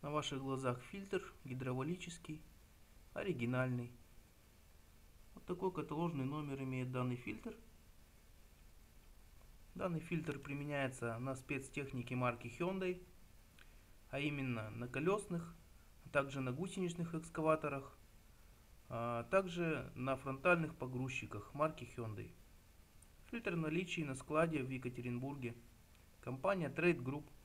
На ваших глазах фильтр гидравлический, оригинальный. Вот такой каталожный номер имеет данный фильтр. Данный фильтр применяется на спецтехнике марки Hyundai, а именно на колесных, а также на гусеничных экскаваторах, а также на фронтальных погрузчиках марки Hyundai. Фильтр в наличии на складе в Екатеринбурге. Компания Trade Group.